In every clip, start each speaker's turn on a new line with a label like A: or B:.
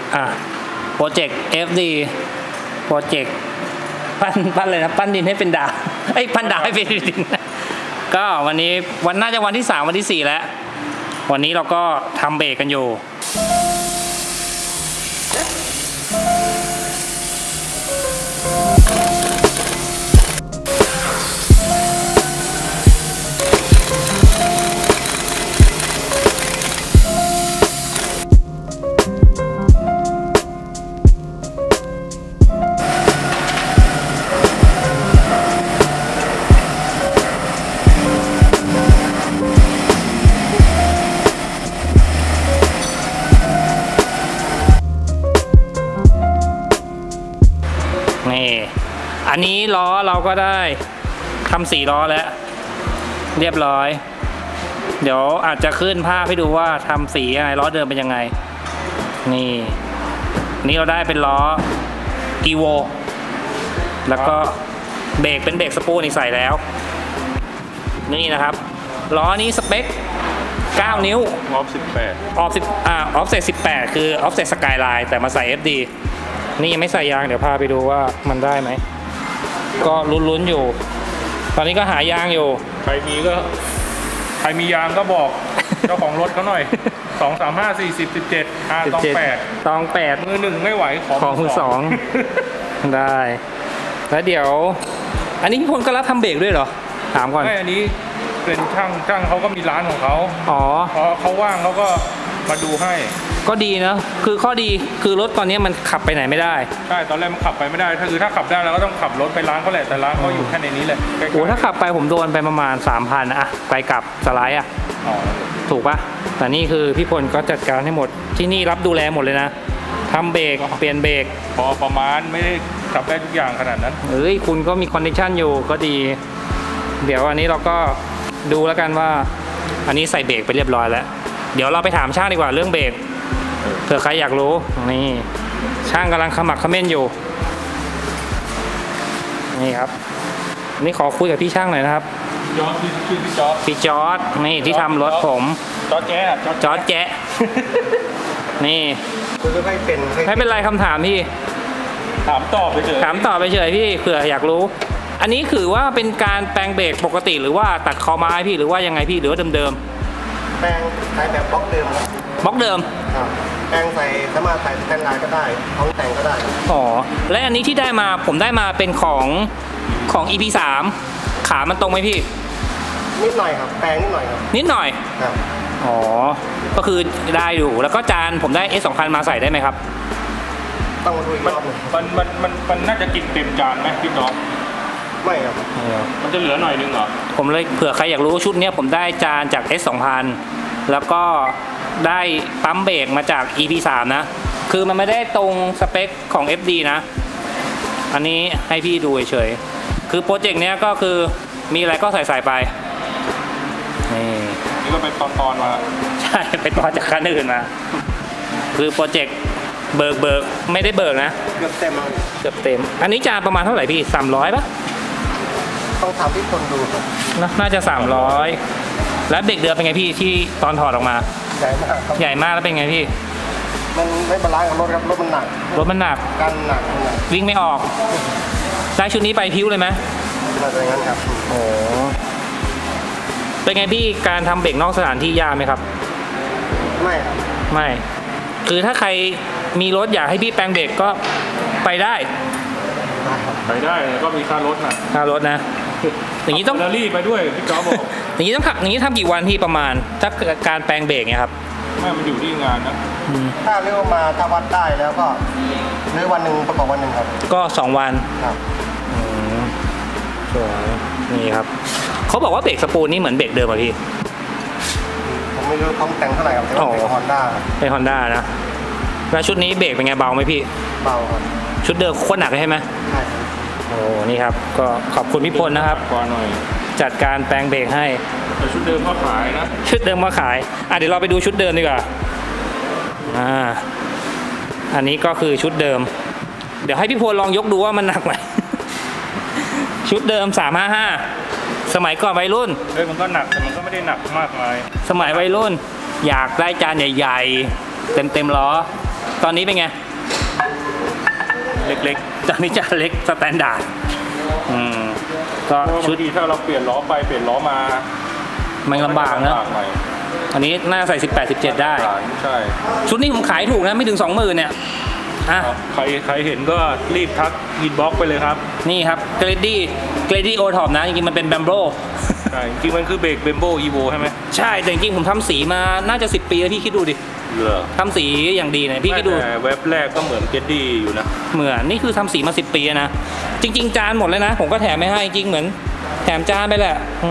A: โปรเจกต์ FD โปรเจกต์ปั้นเลยนะปั้นดินให้เป็นดาวปั้นดาวให้เป็นดินก็วันนี้น่าจะวันที่3วันที่4แล้ววันนี้เราก็ทำเบรกกันอยู่อันนี้ล้อเราก็ได้ทำ4ล้อแล้วเรียบร้อยเดี๋ยวอาจจะขึ้นภาพให้ดูว่าทำสียังไงล้อเดิมเป็นยังไงนี่เราได้เป็นล้อ Evo แล้วก็เบรกเป็นเบรกสปูนอีกใส่แล้วนี่นะครับล้อนี้สเปค9 นิ้ว
B: ออฟ18
A: ออฟเซต18คือออฟเซตสกายไลน์แต่มาใส่ FD นี่ยังไม่ใส่ยางเดี๋ยวพาไปดูว่ามันได้ไหมก็ลุ้นๆอยู่ตอนนี้ก็หายางอยู่
B: ใครมียางก็บอกเจ้าของรถเขาหน่อย2 3 5 4 10 17ตอง8มือ1ไม่ไหวของ
A: มือ2ได้แล้วเดี๋ยวอันนี้พี่พลก็รับทำเบรกด้วยเหรอถามก่อน
B: ไม่อันนี้เป็นช่างเขาก็มีร้านของเขาพอเขาว่างเขาก็มาดูให้
A: ก็ดีนะคือข้อดีคือรถตอนนี้มันขับไปไหนไม่ได้
B: ใช่ตอนแรกมันขับไปไม่ได้ถ้าขับได้เราก็ต้องขับรถไปร้านเขาแหละแต่ร้านเขาอยู่แค่ในนี้เลย
A: โอ้ถ้าขับไปผมโดนไปประมาณ 3,000อะไปกลับสไลด์ถูกปะแต่นี่คือพี่พลก็จัดการให้หมดที่นี่รับดูแลหมดเลยนะทำเบรกเปลี่ยนเบรก
B: พอประมาณไม่ได้ขับได้ทุกอย่างขนาดนั้น
A: คุณก็มีคอนดิชันอยู่ก็ดีเดี๋ยวอันนี้เราก็ดูแล้วกันว่าอันนี้ใส่เบรกไปเรียบร้อยแล้วเดี๋ยวเราไปถามช่างดีกว่าเรื่องเบรกเผื่อใครอยากรู้นี่ช่างกำลังขมักเขม้นอยู่นี่ครับนี่ขอคุยกับพี่ช่างหน่อยนะครับพี่จอร์ดนี่ที่ทำรถผม
B: จอร์ด
A: แจ๊นี่ไม่เป็นไรคำถามพี่
B: ถามตอบไปเฉ
A: ยพี่เผื่ออยากรู้อันนี้คือว่าเป็นการแปลงเบรกปกติหรือว่าตัดคอไม้พี่หรือว่ายังไงพี่หรือว่าเดิม
C: แปลงใช้แบบบล็อกเดิมแปลงใส่สามารถใส่สแตนไลน์ก็ได้ของแต่งก็ได้
A: และอันนี้ที่ได้มาผมได้มาเป็นของ EP3 ขามันตรงไหมพี่
C: นิดหน่อยครับแปลงนิดหน่อยครับ
A: นิดหน่อย
C: ครับ
A: ก็คือได้อยู่แล้วก็จานผมได้ S2000 มาใส่ได้ไหมครับ
C: ต้องมาดูอีกรอบนึง
B: มันน่าจะกินเต็มจานไหมพี่น้อง
C: ไม่ครับ
B: มันจะเหลือหน่อยนึงเหรอ
A: ผมเลยเผื่อใครอยากรู้ชุดนี้ผมได้จานจาก S2000 แล้วก็ได้ปั๊มเบรกมาจาก EP3 นะคือมันไม่ได้ตรงสเปคของ FD นะอันนี้ให้พี่ดูเฉยๆคือโปรเจกต์เนี้ยก็คือมีอะไรก็ใส่ไป
B: นี่ก็เป็นตอนมา
A: ใช่เป็นตอนจากคันอื่นมาคือโปรเจกต์เบิกไม่ได้เบิกนะ
C: เกือบเ
A: ต็มอันนี้จานประมาณเท่าไหร่พี่300ป่ะ
C: ต้องทำที่คนดูครับ
A: น่าจะ300แล้วเบรกเดือเป็นไงพี่ที่ตอนถอดออกมาใหญ่มากแล้วเป็นไงพี่
C: มันไม่บาลานซ์กับรถครับรถมันหนักกันหนัก
A: วิ่งไม่ออกได้ชุดนี้ไปพิ้วเลยไหม
C: เป็นอย่างนั้นครับ
A: เป็นไงพี่การทำเบรกนอกสถานที่ยากไหมครับ
C: ไม่ครับ
A: ไม่คือถ้าใครมีรถอยากให้พี่แปลงเบรกก็ไปได้
B: ก็มีค่ารถ
A: นะอย่างนี้ต้อง
B: รีบไปด้วยพี่จ๊อบบอก
A: อย่างนี้ทำกี่วันพี่ประมาณถ้าการแปลงเบรกเนี่ยครับ
B: ไม่มันอยู่ที่งานนะ
C: ถ้าเรียกมาถ้าวัดได้แล้วก็เลือกวันหนึ่งประกอบวันหนึ่งครับ
A: ก็2 วัน
C: ครับ
A: นี่ครับเขาบอกว่าเบรกสปูนนี่เหมือนเบรกเดิมป่ะพี่
C: ผมไม่รู้ต้องแต่งเท่าไหร่ครับแต่ว่าเป็นฮอนด้า
A: นะแล้วชุดนี้เบรกเป็นไงเบาไหมพี่
C: เบาครับ
A: ชุดเดิมโคตรหนักเลยใช่ไหม
C: ใช่
A: นี่ครับก็ขอบคุณพี่พลนะครับจัดการแปลงเบรกให้
B: ชุดเดิมมาขายนะ
A: ชุดเดิมมาขายเดี๋ยวเราไปดูชุดเดิมดีกว่าอันนี้ก็คือชุดเดิมเดี๋ยวให้พี่พลลองยกดูว่ามันหนักไหมชุดเดิม355สมัยก่อนวัยรุ่น
B: มันก็หนักแต่มันก็ไม่ได้หนักมากมาย
A: สมัยวัยรุ่นอยากได้จานใหญ่ๆเต็มล้อตอนนี้เป็นไง
B: เล็ก
A: ตอนนี้จะเล็กสแตนดาร์ดก็
B: ๆ
A: ชุ
B: ชุ
A: ด
B: ดดีถ้าเราเปลี่ยนล้อไปเปลี่ยนล้อมา
A: มันลำบากนะ
B: หน่อย
A: อันนี้น่าใส่18 17ได้
B: ใช่
A: ชุดนี้ผมขายถูกนะไม่ถึง 20,000เนี่ยอ่ะ
B: ใครเห็นก็รีบทักอินบ็อกไปเลยครับ
A: นี่ครับเกรดี้โอท็อปนะจริงๆมันเป็นแบมโบ
B: ใช่จริงๆมันคือเบรกเบมโบอีโวใช่ไหม
A: ใช่แต่จริงๆผมทำสีมาน่าจะ10 ปีแล้วพี่คิดดูดิ
B: เหรอ
A: ทำสีอย่างดีเนี่ยพี่คิดดู
B: แต่เว็บแรกก็เหมือนเกดดี้อยู่นะ
A: เหมือนนี่คือทำสีมา10 ปีนะ จริง ๆ จานหมดเลยนะ ผมก็แถมไม่ให้จริงเหมือนแถมจานไปแหละ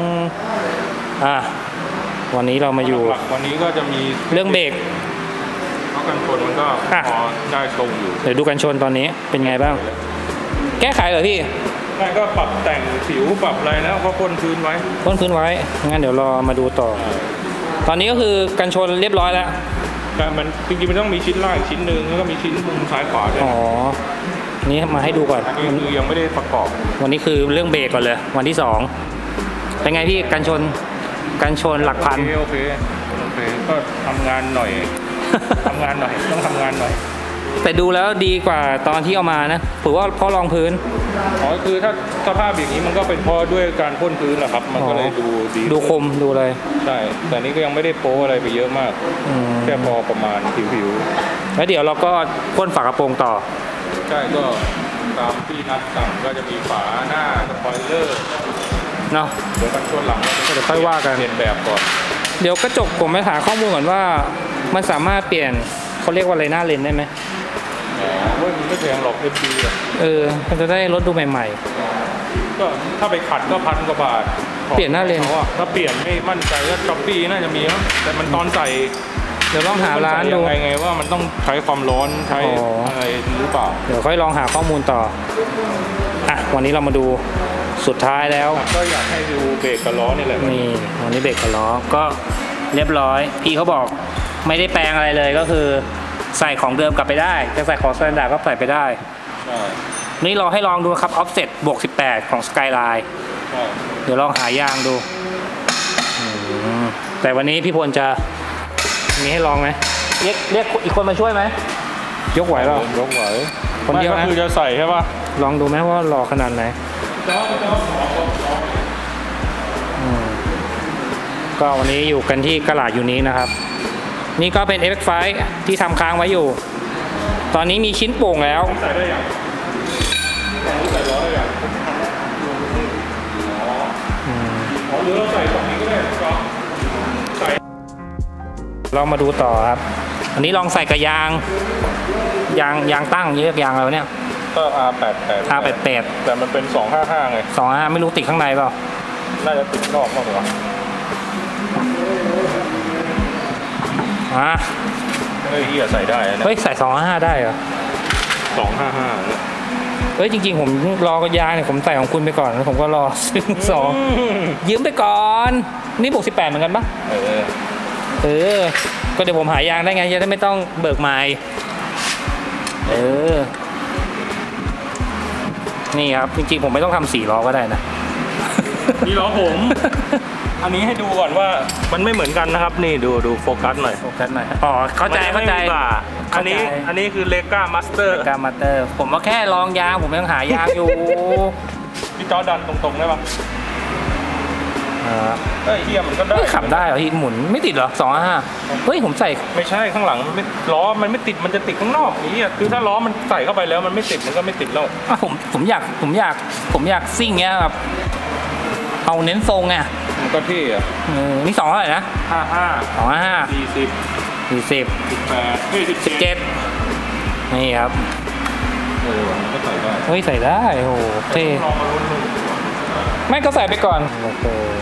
A: วันนี้เรามาอยู่
B: หลักๆวันนี้ก็จะมี
A: เรื่องเบรก
B: เพราะกันชนมันก็พอได้ทรงอยู่
A: เดี๋ยวดูกันชนตอนนี้เป็นไงบ้าง แก้ไขเหรอพี่
B: ไม่ก็ปรับแต่งผิวปรับอะไรแล้วก็พ่นพื้นไว้
A: พ่นพื้นไว้งั้นเดี๋ยวรอมาดูต่อ ตอนนี้ก็คือกันชนเรียบร้อยแล้ว
B: แต่มันจริงๆมันต้องมีชิ้นล่างอีกชิ้นหนึ่งแล้วก็มีชิ้นมุมซ้ายขวาด้วย
A: อ๋อนี่มาให้ดูก่อน
B: อันนี้คือยังไม่ได้ประกอบ
A: วันนี้คือเรื่องเบรกก่อนเลย วันที่ 2เป็นไงพี่กันชนหลักพัน
B: โอเคก็ทำงานหน่อย ต้องทำงานหน่อย
A: แต่ดูแล้วดีกว่าตอนที่เอามานะถือว่าเพราะรองพื้น
B: อ๋อคือถ้าสภาพอย่างนี้มันก็เป็นเพราะด้วยการพ่นพื้นแหละครับ มันก็เลยดูดี
A: ดูคมดูเลย
B: ใช่แต่นี้ก็ยังไม่ได้โป๊อะไรไปเยอะมากแค่พอประมาณผิว
A: แล้วเดี๋ยวเราก็พ่นฝากระโปรงต่อ
B: ใช่ก็ตามที่นัดสั่งก็จะมีฝาหน้าสปอยเลอร์
A: เนาะ
B: เดี๋ยวกันชนหลัง
A: เดี๋ยวค่อยว่ากัน
B: เปลี่ยนแบบก่อน
A: เดี๋ยวกระจกผมไปหาข้อมูลก่อนว่ามันสามารถเปลี่ยนเขาเรียกว่าอะไรหน้าเลนได้ไหม
B: ว่ามันไม่แพงหรอก FD อ่ะ
A: มันจะได้รถดูใหม่
B: ก็ถ้าไปขัดก็1,000 กว่าบาท
A: เปลี่ยนหน้าเลน
B: ถ้าเปลี่ยนไม่มั่นใจก็ช้อปปี้น่าจะมีนะแต่มันตอนใส่
A: ๆเดี๋ยวลองหาร้านดู
B: ไงว่ามันต้องใช้ความร้อนใช้อะไรหรือเปล่า
A: เดี๋ยวค่อยลองหาข้อมูลต่อวันนี้เรามาดูสุดท้ายแล้ว
B: ก็อยากให้ดูเบรกกับล้อนี่แหละ
A: นี่วันนี้เบรกกับล้อก็เรียบร้อยพี่เขาบอกไม่ได้แปลงอะไรเลยก็คือใส่ของเดิมกลับไปได้จะใส่ของสแตนดาร์ดก็ใส่ไปได้
B: ใช่
A: นี่เราให้ลองดูครับ offset บวก18ของ Skyline
B: ใช่
A: เดี๋ยวลองหายางดูแต่วันนี้พี่พลจะมีให้ลองไหมเรียกอีกคนมาช่วยไหมยกไหวเปล่าย
B: กไหว
A: คนเดียวนะ
B: ก็คือจะใส่ใช่ป่ะ
A: ลองดูไหมว่าหล่อขนาดไหนก็วันนี้อยู่กันที่กลาดยูนิคนะครับนี่ก็เป็น FX5 ที่ทำค้างไว้อยู่ ตอนนี้มีชิ้นโป่งแล้ว
B: ใส่ได้ยังใส่ล้อได้ยังหรือเราใส่ตรงนี้ก็ได้ก็ใส่
A: เรามาดูต่อครับ อันนี้ลองใส่กับยางตั้งเรียกยางอะไรเนี่ย
B: ก็ R88 แต่มันเป็น255ไง
A: 25ไม่รู้ติดข้างในเปล่า
B: น่าจะติดนอกมากกว่า เฮ้ยเฮียใส่ได้นะ
A: เฮ้ยใส่255ได้เหรอ
B: 255เนี่ย
A: เฮ้ยจริงๆผมรอกระยางเนี่ยผมใส่ของคุณไปก่อนแล้วผมก็รอซื้อ2ยืมไปก่อนนี่บวก18เหมือนกันปะก็เดี๋ยวผมหายางได้ไงจะได้ไม่ต้องเบิกไม้นี่ครับจริงๆผมไม่ต้องทำ4 ล้อก็ได้นะ
B: นี่ล้อผม อันนี้ให้ดูก่อนว่ามันไม่เหมือนกันนะครับนี่ดูโฟกัสหน่อย
A: อ๋อเข้าใจ
B: อันนี้คือเลก้ามาสเตอร์
A: การมาเตอร์ผมว่าแค่ลองยางผมยังหายางอยู่
B: พี่จอดันตรงๆได้ปะเฮ้ยเฮียมันก็ได้
A: ขับได้เหรอที่หมุนไม่ติดเหรอ255เฮ้ยผมใส่
B: ไม่ใช่ข้างหลังมันไม่ล้อมันไม่ติดมันจะติดข้างนอกนี่คือถ้าล้อมันใส่เข้าไปแล้วมันไม่ติดมันก็ไม่ติดแล้ว
A: ผมอยากซิ่งเงี้ยแบบเอาเน้นทรงไง
B: มันก็เท่อะ
A: นี่2เท่าไหร่นะ
B: 40
A: 17นี่ครับ
B: มันก็ใส่ได้
A: เฮ้ยใส่ได้โอ้โหเท่ไม่ก็ใส่ไปก่อนโอ้โห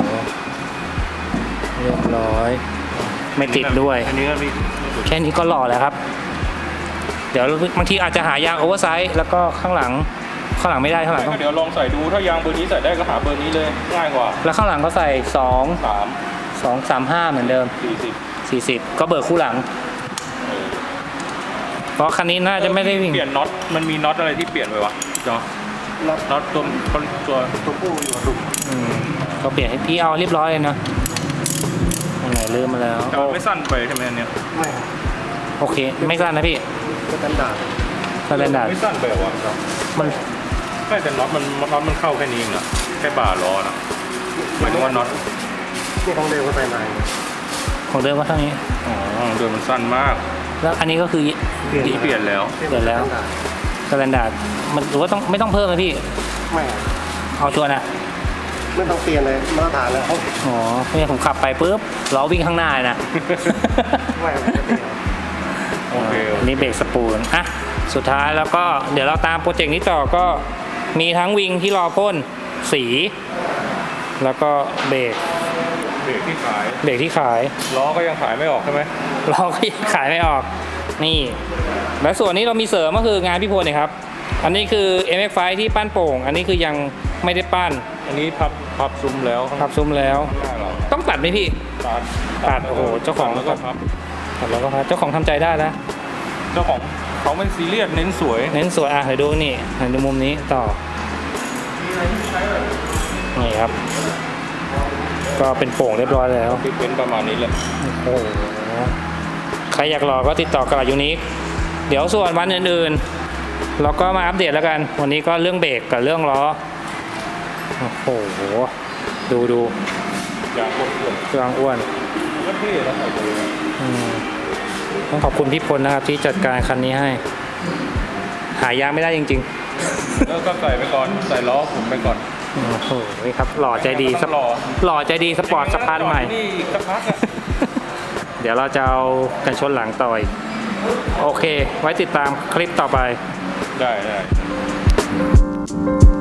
A: เรียบร้อยไม่ติดด้วย
B: อันนี้ก็มี
A: แค่นี้ก็หล่อแล้วครับ เดี๋ยวบางทีอาจจะหายางโอเวอร์ไซส์แล้วก็ข้างหลังไม่ได้ข้างหลัง
B: เดี๋ยวลองใส่ดูถ้ายางเบอร์นี้ใส่ได้ก็หาเบอร์นี้เลยง่ายกว่า
A: แล้วข้างหลังก็ใส่235เหมือนเดิม40ก็เบิกคู่หลังเพราะคันนี้น่าจะไม่ได้วิ่ง
B: เปลี่ยนน็อตมันมีน็อตอะไรที่เปลี่ยนไปวะน็อตตัวผู้อยู่ดุ
A: ก็เปลี่ยนให้พี่เอาเรียบร้อยเลยนะไหนลืมมาแล้ว
B: ไม่สั้นไปใช่ไหมอันเนี้ย
C: ไม่
A: โอเคไม่สั้นนะพี่
C: สแตนดาร์ด
A: สแตนดาร์ด
B: ไม่สั้นไปหรอวะ
A: มัน
B: ไม่แต่น็อตมันเข้าแค่นี้เองเหรอแค่บ่าล้อนะหมายถึงว่าน็อต
C: นี่ของเดิมก็ใส่ใน
A: ของเดิมก็เท่านี้
B: อ๋อเดือนมันสั้นมาก
A: แล้วอันนี้ก็คือ
B: นี่เปลี่ยนแล้ว
A: เปลี่ยนแล้ว สแตนดาร์ดมันหรือว่าต้องไม่ต้องเพิ่มไหมพี่
C: ไม่
A: เอาชัวร์นะ
C: ไม่ต้องเปลี่ยนเลยมาตรฐานแล้ว
A: อ๋อเนี่ยผมขับไปปุ๊บล้อวิ่งข้างหน้าเลยนะ
C: ไม่ไม่เปลี่ยน
B: โอเค
A: อันนี้เบรกสปูลอ่ะสุดท้ายแล้วก็เดี๋ยวเราตามโปรเจกต์นี้ต่อก็มีทั้งวิงที่รอพ่นสี แล้วก็เบรก
B: เบรกที่ขาย
A: เบรกที่ขาย
B: ล้อก็ยังขายไม่ออกใช่ไหม
A: เราก็ยังขายไม่ออกนี่และส่วนนี้เรามีเสริมก็คืองานพี่พลเนี่ยครับอันนี้คือ MX5 ที่ปั้นโป่ง อันนี้คือยังไม่ได้ปั้น
B: อันนี้พับซุ้มแล้ว
A: พับซุ้มแล้ว
B: ข้างหน้าเรา
A: ต้องตัดไหมพี่ ตัดโอ้โหเจ้าของ
B: แล้วก็พับ
A: ตัดแล้วก็พับเจ้าของทำใจได้นะ
B: เจ้าของเขาเป็นซีเรียสเน้นสวย
A: เน้นสวยอ่ะเดี๋ยวดูนี่หันดูมุมนี้ต่อนี่ครับ ก็เป็นโป่งเรียบร้อยแล้ว
B: ที่เป็นประมาณนี้แหละ
A: โอ้โหใครอยากรอก็ติดต่อกับยูนิคเดี๋ยวส่วนวันอื่นๆเราก็มาอัปเดตแล้วกัน วันนี้ก็เรื่องเบรกกับเรื่องล้อโอ้โหดู
B: ยางพวกเพื่อน
A: เครื่องอ้วน
B: ก็เท่แล้วใส่ไปเลย
A: ต้องขอบคุณพี่พลนะครับที่จัดการคันนี้ให้ หายากไม่ได้จริง
B: แล้วก็ใส่ไปก่อนใส่ล้อผมไปก่อน
A: ๆโอ้โหครับหล่อใจดี
B: ต้องรอ
A: หล่อใจดีสปอร์ตสะพานใหม่
B: นี่อีกสักพักอะ
A: เดี๋ยวเราจะเอากันชนหลังต่อยโอเค ไว้ติดตามคลิปต่อไป
B: ได้